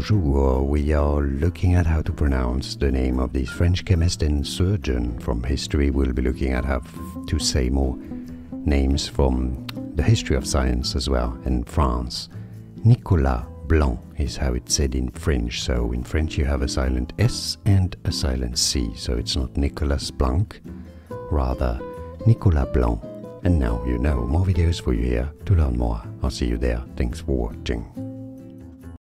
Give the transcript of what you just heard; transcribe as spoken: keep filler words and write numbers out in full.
bonjour. We are looking at how to pronounce the name of this French chemist and surgeon. From history, we'll be looking at how to say more names from the history of science as well in France. Nicolas Blanc is how it's said in French. So in French you have a silent S and a silent C. So it's not Nicolas Blanc, rather Nicolas Blanc. And now you know. More videos for you here to learn more. I'll see you there. Thanks for watching.